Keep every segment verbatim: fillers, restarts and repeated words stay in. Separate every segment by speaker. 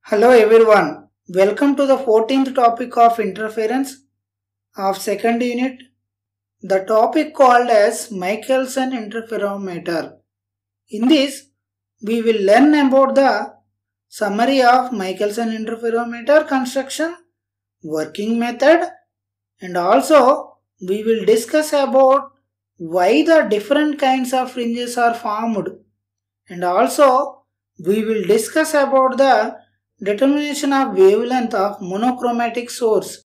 Speaker 1: Hello everyone, welcome to the fourteenth topic of interference of second unit. The topic called as Michelson interferometer. In this, we will learn about the summary of Michelson interferometer construction, working method, and also we will discuss about why the different kinds of fringes are formed, and also we will discuss about the determination of wavelength of monochromatic source.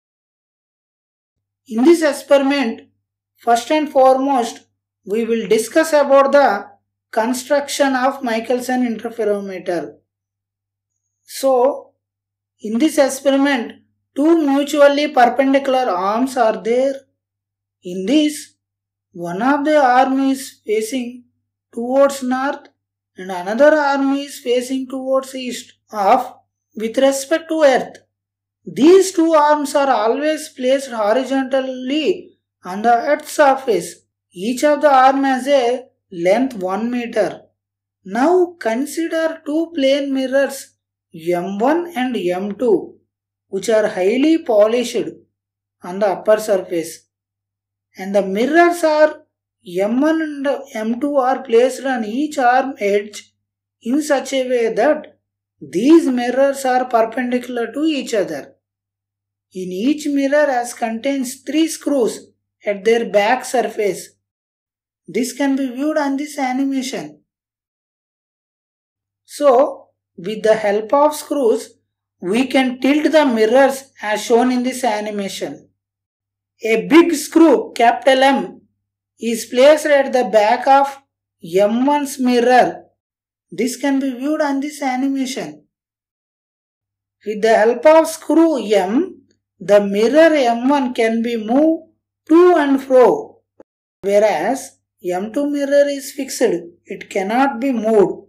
Speaker 1: In this experiment, first and foremost, we will discuss about the construction of Michelson interferometer. So, in this experiment, two mutually perpendicular arms are there. In this, one of the arm is facing towards north and another arm is facing towards east of with respect to earth. These two arms are always placed horizontally on the earth's surface. Each of the arm has a length one meter. Now consider two plane mirrors M one and M two which are highly polished on the upper surface, and the mirrors are M one and M two are placed on each arm edge in such a way that these mirrors are perpendicular to each other. In each mirror as contains three screws at their back surface. This can be viewed on this animation. So, with the help of screws, we can tilt the mirrors as shown in this animation. A big screw, capital M, is placed at the back of M one's mirror. This can be viewed on this animation. With the help of screw M, the mirror M one can be moved to and fro, whereas M two mirror is fixed, it cannot be moved.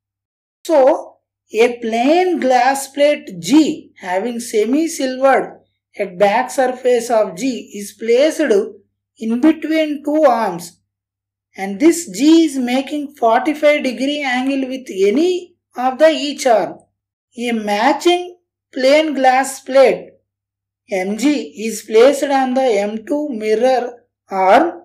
Speaker 1: So, a plain glass plate G having semi-silvered at back surface of G is placed in between two arms, and this G is making forty-five degree angle with any of the each arm. A matching plain glass plate M G is placed on the M two mirror arm.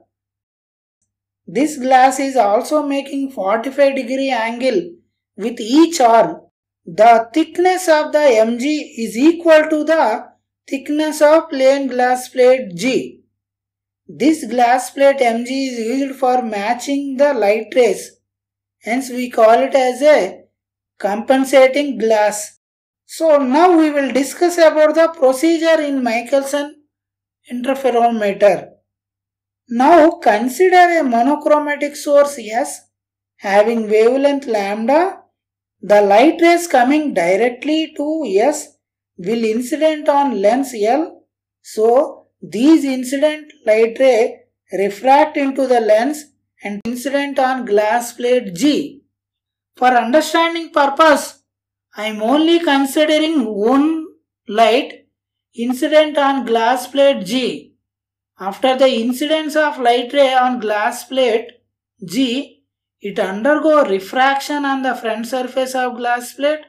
Speaker 1: This glass is also making forty-five degree angle with each arm. The thickness of the M G is equal to the thickness of plain glass plate G. This glass plate M G is used for matching the light rays. Hence we call it as a compensating glass. So now we will discuss about the procedure in Michelson interferometer. Now consider a monochromatic source S having wavelength lambda. The light rays coming directly to S will incident on lens L. So these incident light ray refract into the lens and incident on glass plate G. For understanding purpose, I am only considering one light incident on glass plate G. After the incidence of light ray on glass plate G, it undergo refraction on the front surface of glass plate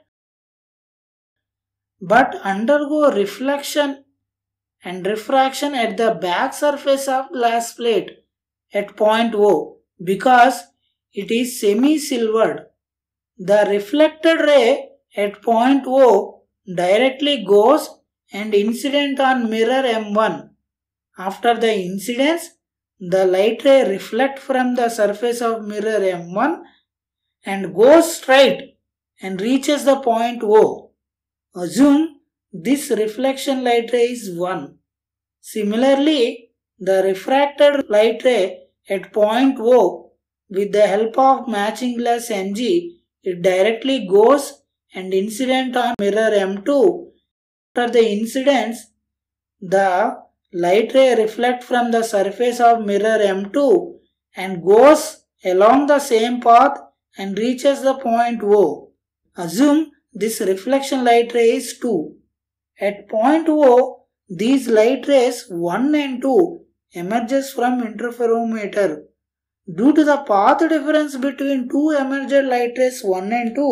Speaker 1: but undergo reflection and refraction at the back surface of glass plate at point O because it is semi-silvered. The reflected ray at point O directly goes and incident on mirror M one. After the incidence, the light ray reflect from the surface of mirror M one and goes straight and reaches the point O. Assume this reflection light ray is one. Similarly, the refracted light ray at point O with the help of matching glass M G, it directly goes and incident on mirror M two. After the incidence, the light ray reflect from the surface of mirror M two and goes along the same path and reaches the point O. Assume this reflection light ray is two. At point O, these light rays one and two emerges from interferometer. Due to the path difference between two emerged light rays one and two,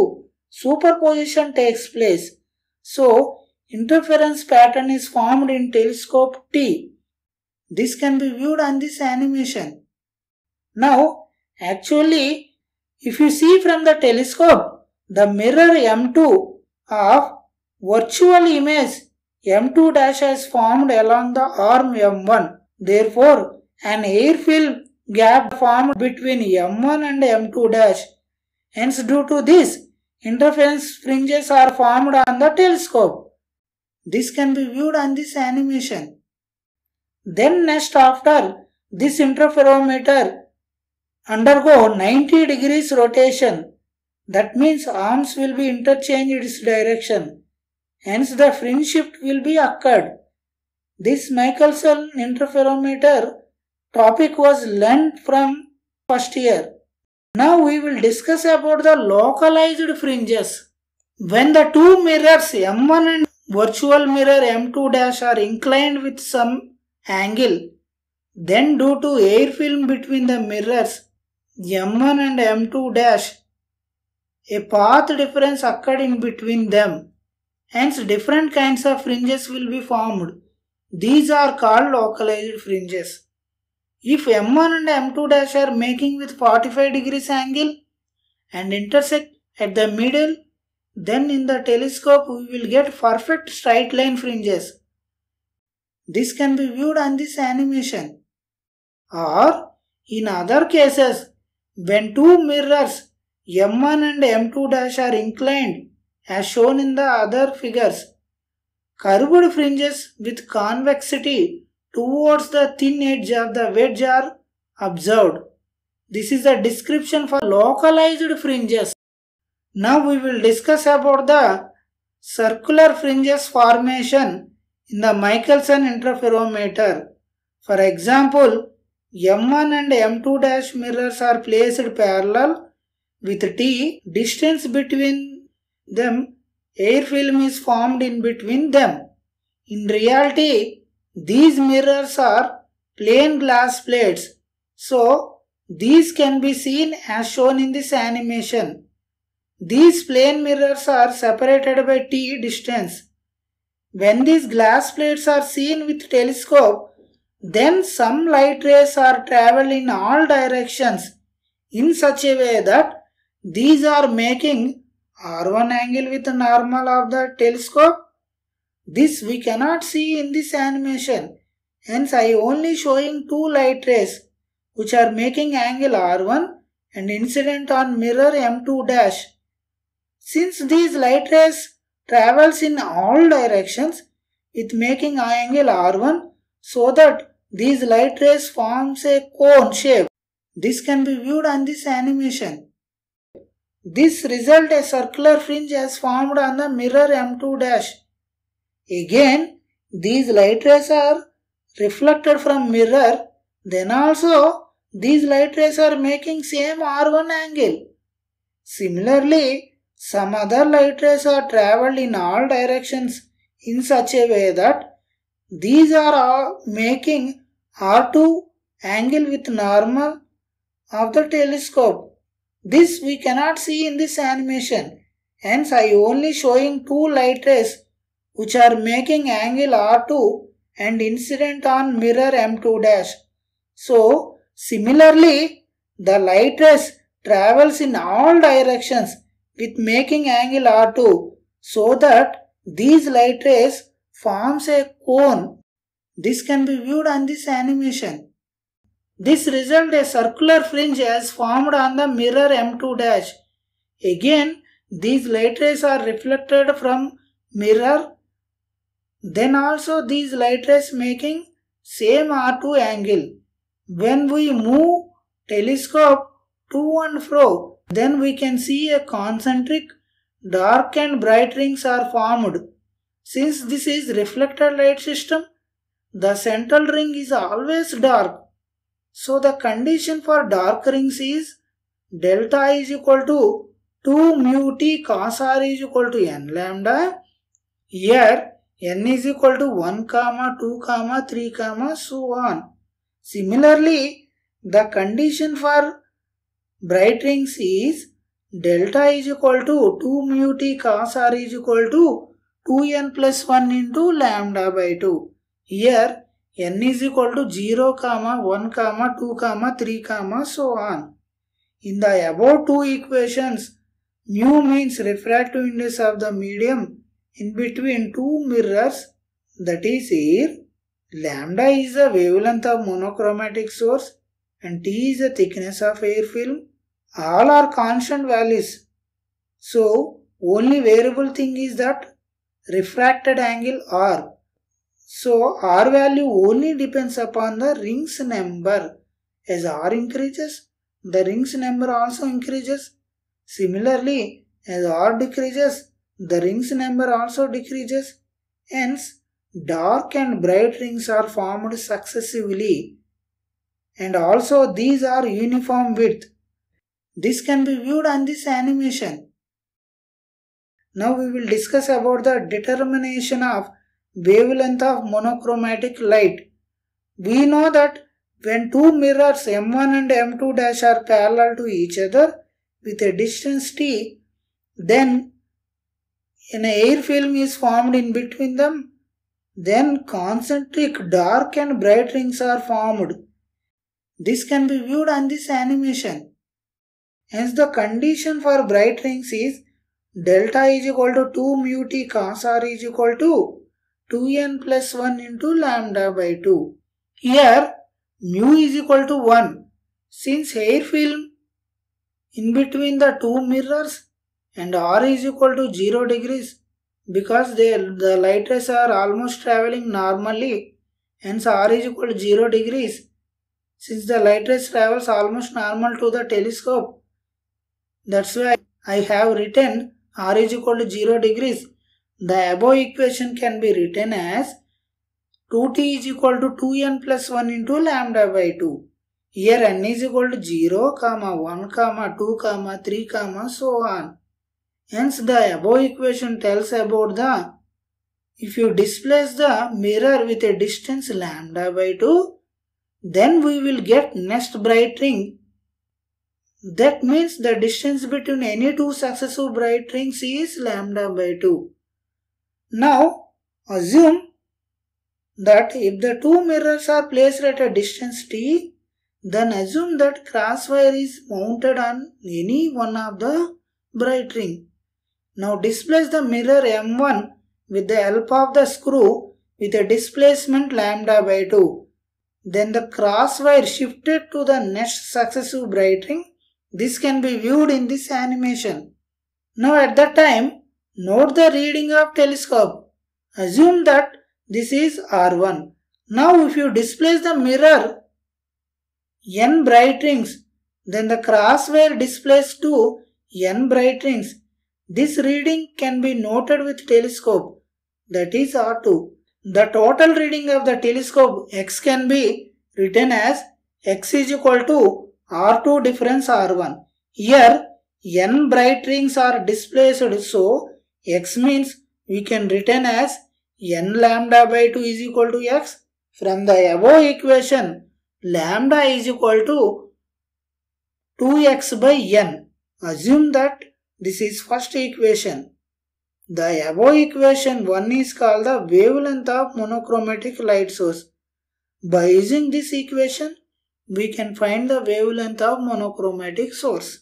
Speaker 1: superposition takes place. So, interference pattern is formed in telescope T. This can be viewed on this animation. Now, actually, if you see from the telescope, the mirror M two of virtual image M two dash has formed along the arm M one. Therefore, an air film gap formed between M one and M two dash. Hence, due to this, interference fringes are formed on the telescope. This can be viewed on this animation. Then next, after this interferometer undergo ninety degrees rotation, that means arms will be interchanged its direction. Hence the fringe shift will be occurred. This Michelson interferometer topic was learnt from first year. Now we will discuss about the localized fringes. When the two mirrors M one and virtual mirror M two dash are inclined with some angle, then due to air film between the mirrors M one and M two dash, a path difference occurred in between them. Hence different kinds of fringes will be formed. These are called localized fringes. If M one and M two dash are making with forty-five degrees angle and intersect at the middle, then in the telescope we will get perfect straight line fringes. This can be viewed on this animation. Or in other cases, when two mirrors M one and M two dash are inclined as shown in the other figures, curved fringes with convexity towards the thin edge of the wedge are observed. This is a description for localized fringes. Now we will discuss about the circular fringes formation in the Michelson interferometer. For example, M one and M two dash mirrors are placed parallel with T. Distance between them, air film is formed in between them. In reality, these mirrors are plain glass plates. So, these can be seen as shown in this animation. These plain mirrors are separated by T distance. When these glass plates are seen with telescope, then some light rays are traveled in all directions in such a way that these are making R one angle with the normal of the telescope. This we cannot see in this animation. Hence I only showing two light rays which are making angle R one and incident on mirror M two dash. Since these light rays travels in all directions with making angle R one, so that these light rays forms a cone shape. This can be viewed on this animation. This result a circular fringe has formed on the mirror M two dash. Again, these light rays are reflected from mirror, then also these light rays are making same R one angle. Similarly, some other light rays are travelled in all directions in such a way that these are all making R two angle with normal of the telescope. This we cannot see in this animation. Hence I only showing two light rays which are making angle R two and incident on mirror M two dash. So similarly, the light rays travels in all directions with making angle R two, so that these light rays forms a cone. This can be viewed on this animation. This result a circular fringe has formed on the mirror M two dash. Again, these light rays are reflected from mirror. Then also these light rays making same R two angle. When we move telescope to and fro, then we can see a concentric dark and bright rings are formed. Since this is reflected light system, the central ring is always dark. So the condition for dark rings is delta is equal to two mu t cos r is equal to n lambda. Here n is equal to one comma two comma three comma so on. Similarly, the condition for bright rings is delta is equal to two mu t cos r is equal to two n plus one into lambda by two. Here n is equal to zero, one, two, three, so on. In the above two equations, mu means refractive index of the medium in between two mirrors, that is here. Lambda is the wavelength of monochromatic source and T is the thickness of air film. All are constant values. So only variable thing is that refracted angle R. So R value only depends upon the rings number. As R increases, the rings number also increases. Similarly, as R decreases, the rings number also decreases. Hence, dark and bright rings are formed successively. And also these are uniform width. This can be viewed on this animation. Now we will discuss about the determination of wavelength of monochromatic light. We know that when two mirrors M one and M two dash are parallel to each other with a distance t, then an air film is formed in between them. Then concentric dark and bright rings are formed. This can be viewed on this animation. Hence the condition for bright rings is delta is equal to two mu t cos r is equal to two n plus one into lambda by two. Here mu is equal to one. Since air film in between the two mirrors and r is equal to zero degrees, because they, the light rays are almost traveling normally, hence r is equal to zero degrees. Since the light rays travels almost normal to the telescope, that's why I have written r is equal to zero degrees. The above equation can be written as two t is equal to two n plus one into lambda by two. Here n is equal to zero, one, two, three, so on. Hence the above equation tells about the, if you displace the mirror with a distance lambda by two, then we will get next bright ring. That means the distance between any two successive bright rings is lambda by two. Now assume that if the two mirrors are placed at a distance t, then assume that crosswire is mounted on any one of the bright ring. Now displace the mirror M one with the help of the screw with a displacement lambda by two. Then the crosswire shifted to the next successive bright ring. This can be viewed in this animation. Now at that time, note the reading of telescope. Assume that this is R one. Now if you displace the mirror n bright rings, then the crosswire displays to n bright rings. This reading can be noted with telescope, that is R two. The total reading of the telescope X can be written as X is equal to R two difference R one. Here n bright rings are displaced, so X means we can written as n lambda by two is equal to X. From the above equation, lambda is equal to two x by n. Assume that this is first equation. The above equation one is called the wavelength of monochromatic light source. By using this equation, we can find the wavelength of monochromatic source.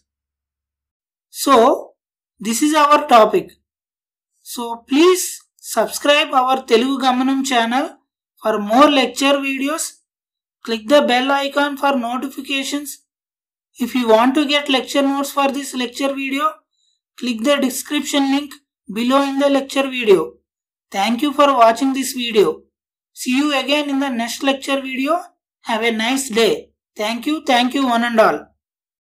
Speaker 1: So, this is our topic. So, please subscribe our Telugu Gamanam channel for more lecture videos. Click the bell icon for notifications. If you want to get lecture notes for this lecture video, click the description link below in the lecture video. Thank you for watching this video. See you again in the next lecture video. Have a nice day. Thank you, thank you one and all.